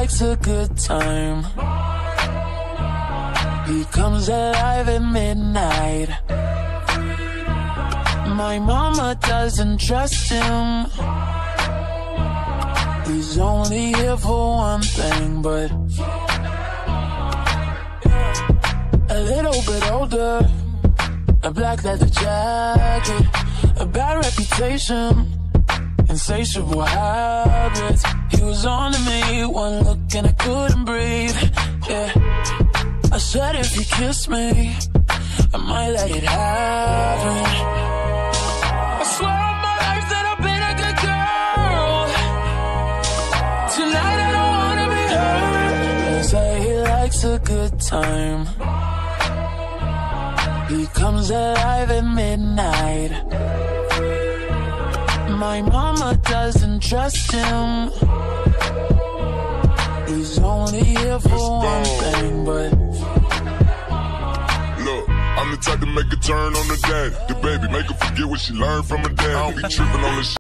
likes a good time. He comes alive at midnight. My mama doesn't trust him. He's only here for one thing, but a little bit older, a black leather jacket, a bad reputation, insatiable habits. He was on to me, one look and I couldn't breathe. Yeah, I said if he kissed me, I might let it happen. I swear on my life that I've been a good girl. Tonight I don't wanna be hurt. He say he likes a good time. He comes alive at midnight. My mama doesn't trust him. He's only here for one thing, but look, I'm the type to make a turn on the daddy. The baby, make her forget what she learned from her dad. I don't be tripping on this shit.